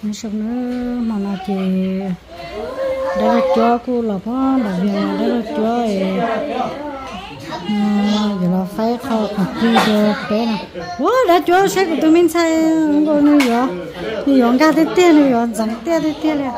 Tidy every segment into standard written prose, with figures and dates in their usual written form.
xong nữa mà nó chỉ đây là cho cô là có đặc biệt là đây là cho giờ là phải khó học đi được cái nào quá đã cho sẽ của tụi mình sai có nuôi rồi nuôi rồi cả thế tiền nuôi rồi chẳng tiền thế tiền này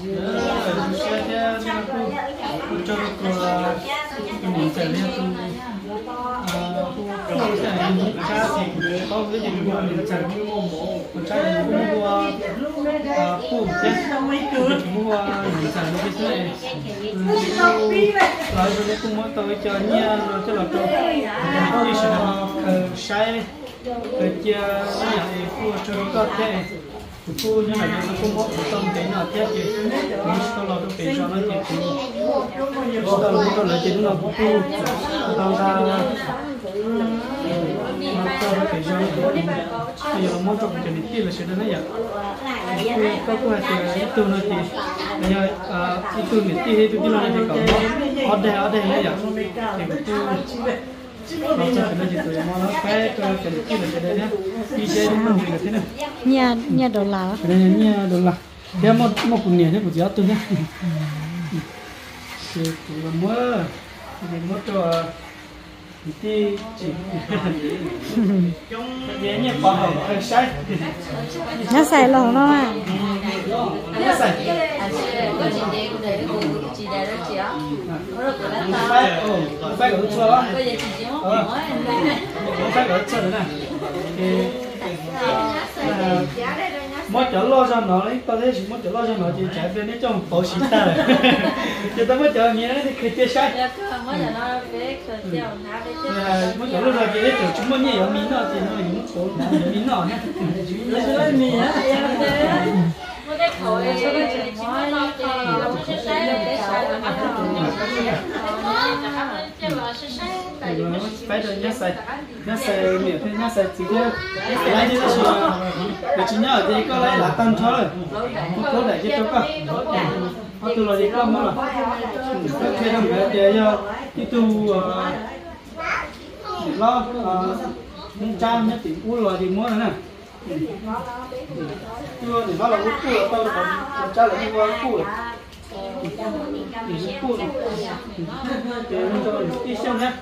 cô như là những công bộ tâm cái nào thiết thì mình có lo được cái cho nó thì cũng tao lúc đó là chỉ là cô tao ra tao cái cho nó thì là món trong cái này là sẽ đến này vậy có hai cái từ nó thì bây giờ từ này thì từ nó thì có ở đây này vậy thì nó chắc là chỉ tụi nó phải cái kia là cái đấy nhá đi chơi nó mình là thế nào nhà đồ lạ đây nhà đồ lạ cái một cuốn nhẹ thế một gió tôi nhá thì là mua cho thì chỉ nhẹ nhẹ bỏ vào cái sai nó xài lẩu nó à nó xài phải ở chỗ đó phải ở chỗ này mỗi chỗ lo cho nó đấy có thể chỉ mỗi chỗ lo cho nó thì chạy về đến trong phố xí ta rồi chứ ta mỗi chỗ nhé thì khi chơi sai mỗi chỗ lo cho cái chỗ chúng mình nhiều miếng nào thì nó những chỗ miếng nào nhé lấy miếng á phải được nhớ sai miệng thế nhớ sai chỉ có lấy đi là để chỉ nhớ thì có lấy là tăng thôi có để cho có có từ là gì có mà khi làm cái để cho cái tu lo trang nhất thì u là thì muốn này chưa thì nó là út cua tao còn cha là đi qua cua thì cua thì mình cho đi xem nhé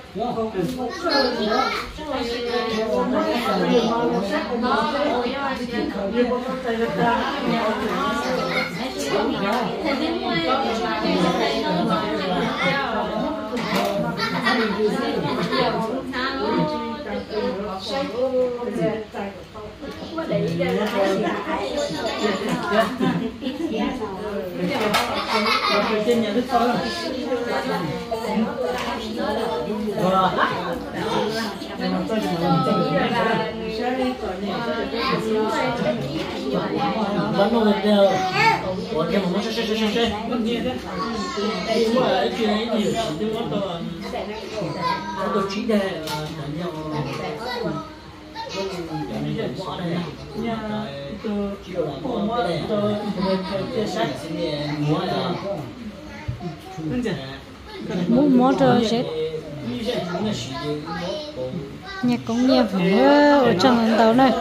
trên nhà nước thôi vẫn luôn được một cái một cái mất nghe đấy nhưng mà cái này nhiều chứ nó tôi chỉ để mua trời chết nhà công nghiệp ở trong tàu này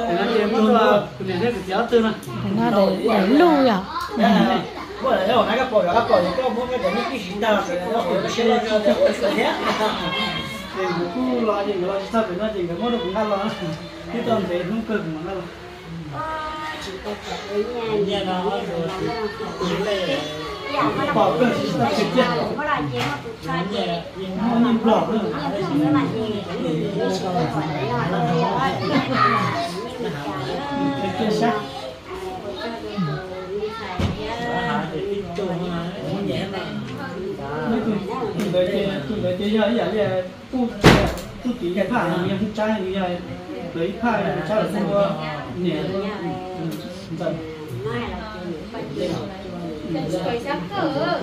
nó để lưu à cứ lo gì lo sao phải lo gì cái món đồ cũng ăn lo cái tôm thì không cần mà lo nhà nó bỏ cái gì ta chịu chết nó như bỏ nữa cái sắc tôi chơi giờ giờ tôi chỉ cái phản là em trai như vậy lấy khai là chắc là mua nhẹ dần cái sắp cỡ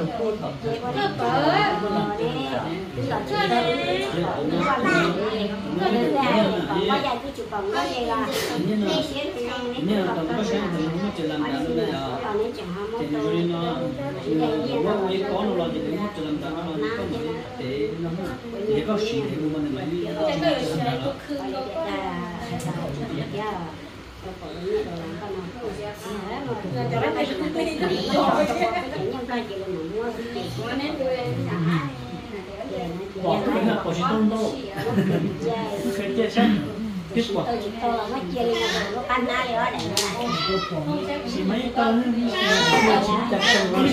bỏ cái hạt của chị Tôn đâu cái kia xem kết quả chỉ mấy con chỉ chặt đầu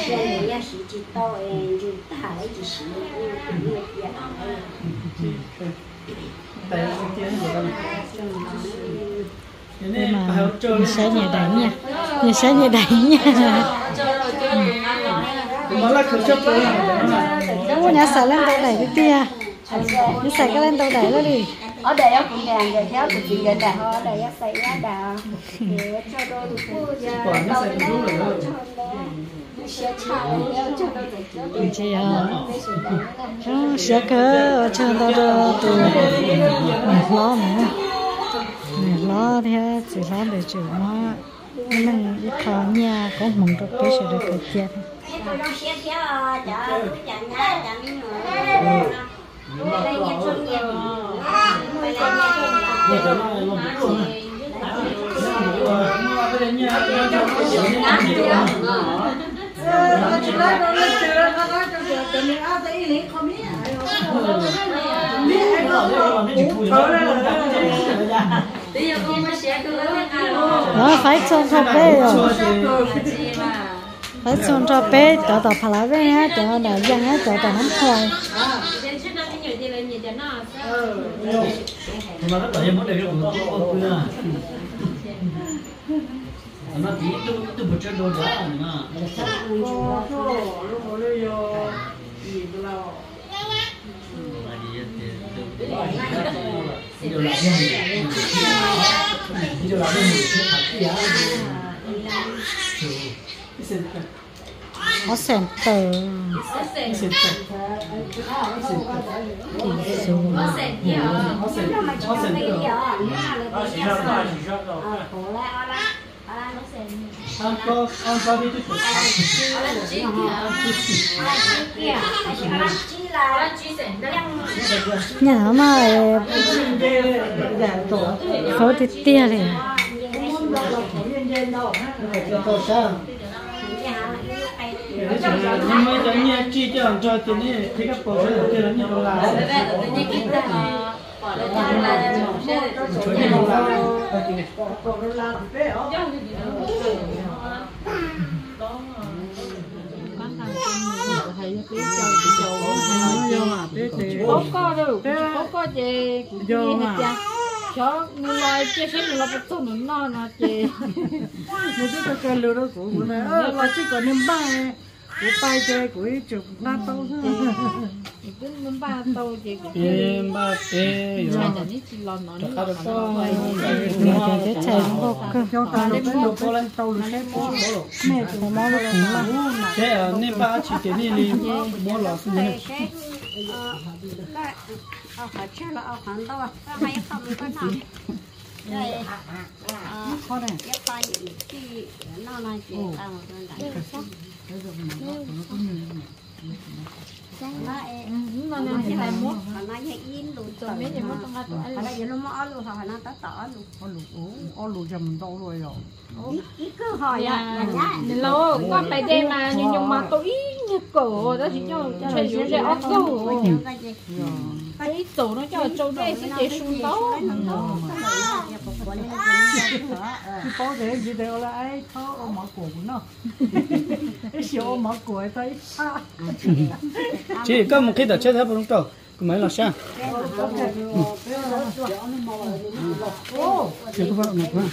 tại cái nhưng mà như sẽ nhà đánh nha, như sẽ nhà đánh nha. Ủa nhà xài lên tàu đẩy cái kia, như xài cái lên tàu đẩy đó đi. Ở đây ở cũng đàn giờ theo tụi chị giờ đàn ở đây ở xây á đàn để cho đôi tụi cô ra tàu đó sẽ chị sẽ cơ cho tao cho tụi lo nữa, lo theo chỉ lo để chịu nó mình đi khó nhà có mong được cái sự được cái chuyện. Nó phải trông cho bé rồi, phải trông cho bé cho tao phải làm cái á, cho nó dân á, cho tao nắm khoai. mà nó tại mất được của nó tí tôi một chân đồ giá mà Nó xem tờ nhà nó mà phở thịt tia này nhưng mà chẳng như chi cho tiền này thì các bộ sẽ được tiền nhiều là có có gì cho người lại chia sẻ người lại bắt nó non à chị người ta cái lừa đó của người này là chỉ có niềm bay của bay chơi của chụp na tàu cứ muốn ba tàu chị em ba tê rồi là ní chỉ lo nó cái chạy nó có cho tao lên một cô lên tàu lên mẹ của nó nó cũng thế ở nên ba chỉ tiền đi đi mua lọ xin này phải chơi là ở hàng đâu hay không có nào đây khó này cái tay thì nó này chị tao một cái đại nó nói chỉ là mốt nó nói in luôn rồi mấy giờ mốt tao tao ở đây nó mốt luôn hoặc nó tao tỏ luôn ô lù chầm to rồi ý cứ hỏi à lâu con phải đây mà nhưng mà tôi như cổ đó chỉ cho chơi sẽ ốc cổ cái tổ nó cho trâu đây sẽ để xuống tấu có thể gì đều là ai tháo ôm mở cổ của nó cái siêu mở cổ thấy chỉ có một cái tờ chết hết không đâu mấy là sao chỉ có một thôi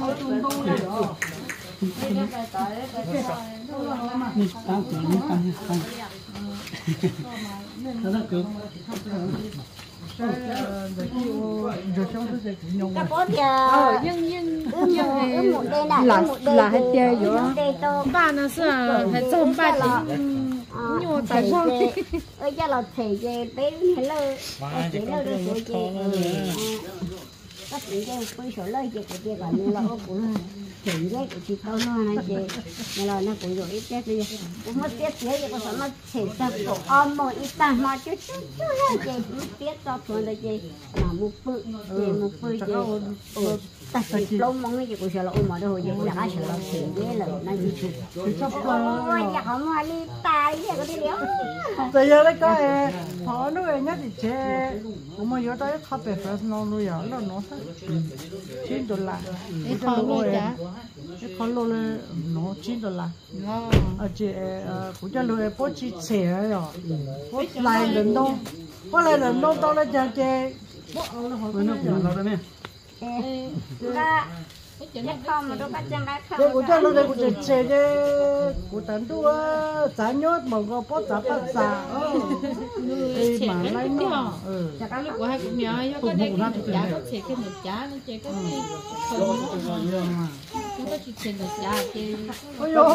các bố giờ nhưng một đây là hết chơi rồi ba nó sợ phải trông ba nhiều tài khoa ơi cho là thầy về bé hay lơ chỉ lơ được số chị các chị cái quay số lơ chị của chị còn như là ô cũng chị cái của chị tao nó này chị nên là nó cũng rồi ít chết đi cũng mất tiếc thế thì có sao nó thể ra cổ om một ít ta mà chứ là chị mất tiếc cho thôi là chị mà một bự chị ta chỉ lông mong cái gì cũng sợ là ôm mà đâu giờ cũng đã sợ là thì dễ là nó gì chứ ôi giờ không ai đi tay giờ có đi đéo bây giờ đấy cái họ nuôi nhá thì chế mà giờ tới khắp về phải nó nuôi à nó $9 cái con nuôi à cái con nuôi nó $9 ở chị cũng cho nuôi bố chị xẻ rồi bố lại lần đông tao lại chơi chơi bố ông nó hỏi nó cũng là đấy ra cái không mà đâu có chân đã không của cho nó đây của chơi chơi của tấn đua giá nhốt mà có bó giá bắt giá trẻ cái nó chả có lúc của hai cũng nhớ có đây cái một giá có trẻ cái một giá nó trẻ cái không có chỉ trẻ một giá thì ôi yo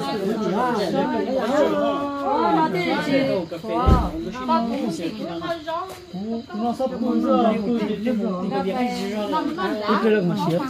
nó đi chỉ nó cũng chỉ nó sắp cuốn rồi cuốn thì cái bụng thì cái gì rồi cái lượng mà xếp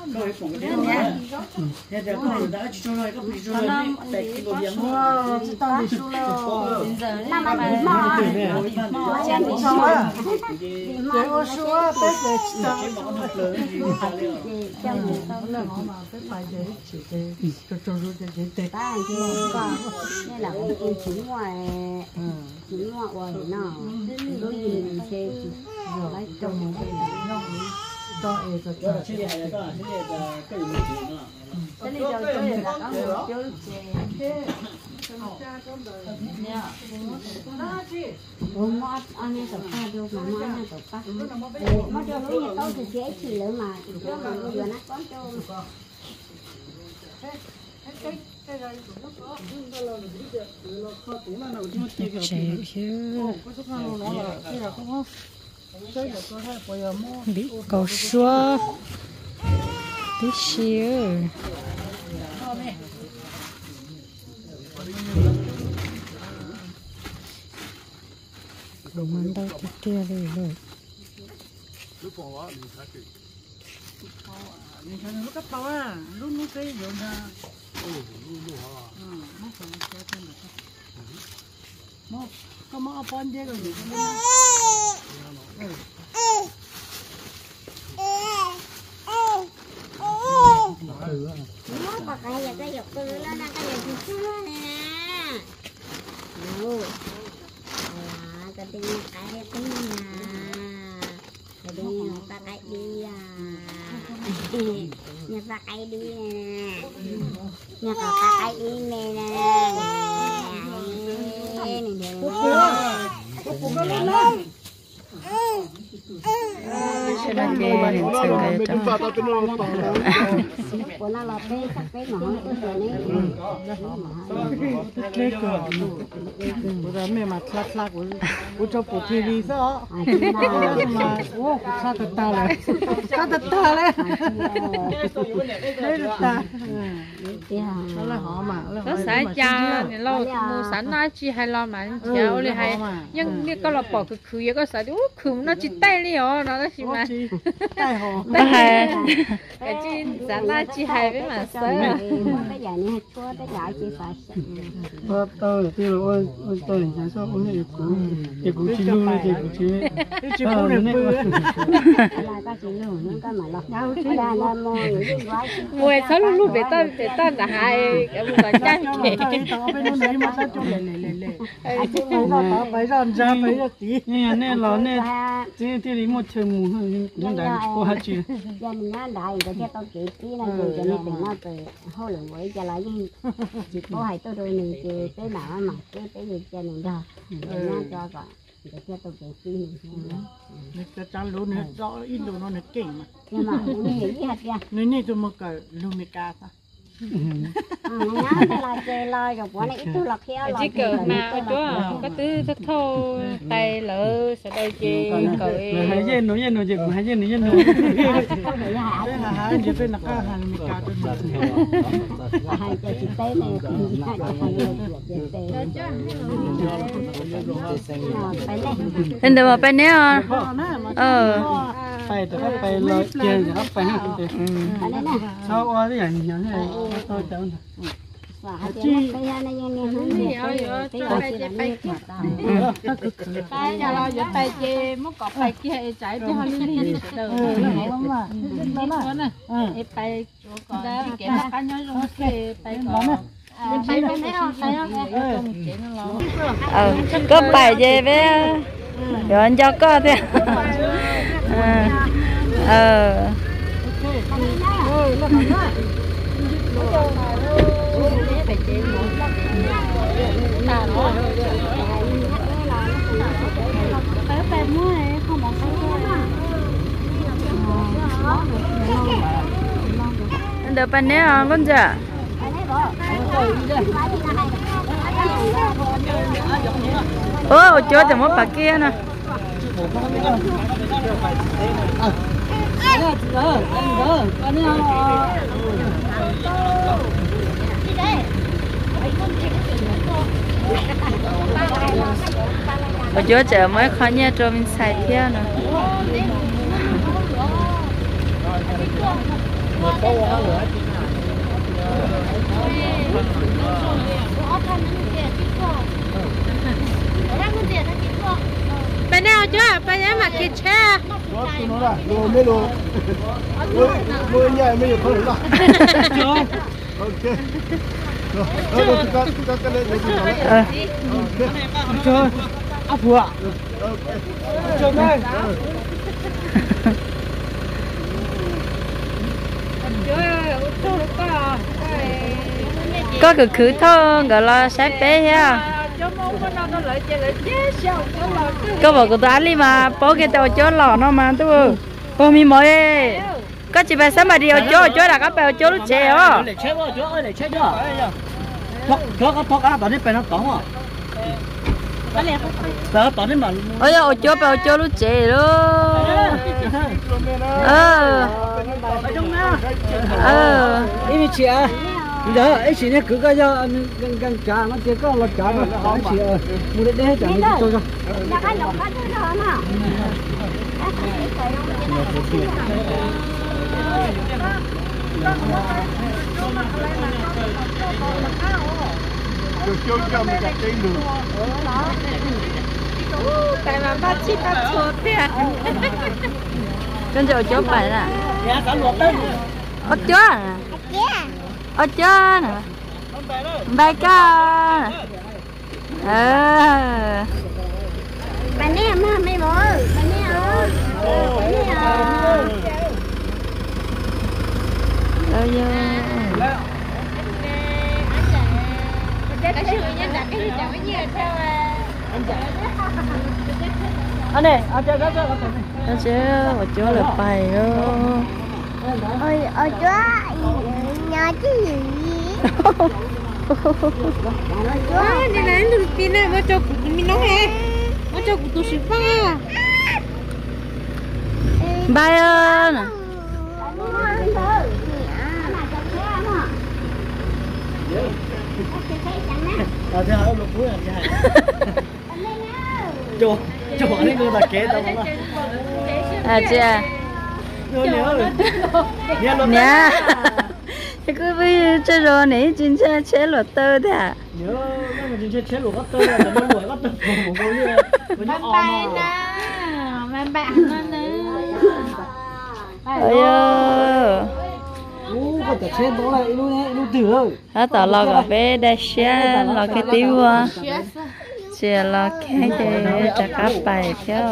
thế giờ có đã cho rồi có bị cho rồi tại cái đồ điện wow tao đi xuống rồi năm mà mò chân thì sao á để ô xuống bé để cái bọn nó lớn chân thì tao là họ mà cái bài để chỉ cái cho để để ta thì còn nên là cái chính ngoài ngoài nó đối gì chơi rồi lấy trong một cái nó cho đó là cái này đó là cái gì mà cái này cho chơi là có chơi mà anh ấy tập pha vô mà anh tập pha mà cho nó nhà tôi thì dễ chỉ lỡ mà cho mà bây giờ nó có cho chế chứ bị cầu xua tí xíu đồ mắm đâu thì tia đi rồi lúc cấp tàu à lúc cái rồi nè có mỏ bón thế rồi gì nó có cái dọc từ nó đang cái gì xưa nè cái tiếng cái tiếng cái tiếng ta cái đi nhà ta cái đi nè nhà ta cái đi nè sẽ là cái chân cái của nó là bé sắc bé mà không có rồi cái cửa của đó mẹ mà lắc của cho bộ kia đi sao mà ô sao thật ta lại đấy là ta nó là họ mà nó sai cha này lo mua sẵn nó chỉ hay lo mà chéoเลยhay nhưng cái có là bỏ cái khử có sai khử nó chỉ tay đi nó chỉ mà tay họ cái chi sẵn nó chỉ hay với mà sớ cái giờ này có cái gạo chỉ phải tôi chẳng sao cũng như cái cũng chỉ luôn cái cũng chỉ cũng được mưa là cái chỉ luôn nó cái mà lo là mùa sáu lúc về ta là hai cái một cái chai cái tao bên nó lấy mà sao cho phải ròn ra phải là tí nè lò nè thì đi một chơi mù nhưng đã qua chị giờ mình nói đại cái cho tao kỹ tí là rồi cho nên nó từ hồi lần mới cho lại chỉ có hai tôi rồi này cái nào mà cái gì cho nên đó nó cho gọi để cho tôi kỹ tí này cái chăn lúa này rõ Indo nó này kinh mà nhưng mà mình nghĩ gì hết kìa này tôi một cái Lumica ta nó là chơi lời rồi quả này ít tôi là khéo chỉ cờ mà chúa có thứ thức thô tay lỡ sẽ đây chị cởi hai dân nó chỉ hai dân nó hai giờ bên là cái hàng Lumica tôi hai giờ chỉ tới này anh được bên đấy à phải lời chơi thì phải ha sao qua cái này nhỏ này tôi chọn và hai chị mất cái này như này tay nhà lo giờ tay chê mất cọp tay kia chạy cho họ đi từ tay còn đó cái cá nhói trong cái tay còn có bài về với rồi anh cho có thế được bạn nhé con chả ô chỗ thì mất bà kia nè ở chỗ chợ mới khó nha cho mình xài theo nè bên nào chứ bên nào mà kịch cha mấy lô mua nhà mấy không được đâu ok rồi chúng ta lên chơi áp vừa chơi đây có cái khử thơ gọi là sái bé ha có bảo của ta đi mà bố cái tàu chó lò nó mà tôi cô mi mới có chỉ phải sắm mà đi ở chỗ là các bèo chỗ lúc trẻ ó để chết quá chỗ để chết chưa thuốc á tao đi bên nó cống à tao đi mà ôi ở chỗ bèo chỗ lúc trẻ luôn ý chị à bây giờ ấy chị này cứ cái cho gần trà nó chỉ có là trà nó có chị mua để hết chẳng cho cho mình đặt trên đường tại mà bắt chị bắt chốt thế con chờ chỗ phải nè nhà cả luộc đấy ở chỗ nè ở chỗ nè bài ca bạn đi mà mày bố bạn đi cái chuyện nhân đặt cái gì chẳng có nhiều sao anh này anh chơi cái nó chứ ở chỗ là bài đó ở chỗ nhà chứ gì đi này được pin này mà cho mình nó hè mà cho tụi ship ba bài ơi nè thế hả lục cuối là chỗ này người ta kế tao mà chị à nhớ thì cứ bây giờ rồi này chính xác chế luật tơ thế à nhớ nó mà chính xác chế luật tơ là nó lùi bắt được một câu như bay nè man bạn nó ơi có thể chế đó lại luôn tử nó tao lo cả bé đây xe lo cái tiêu à chỉ lo cái chả cá bài theo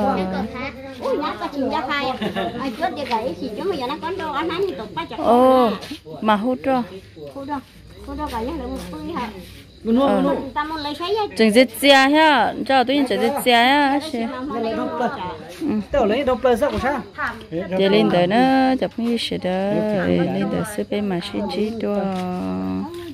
ô mà hút rồi chừng giết chia ha cho tôi nhìn chừng giết chia ha tao lấy đâu plei sao của sao để lên tới nó chụp như thế đó lên tới sẽ bên mà xin chỉ cho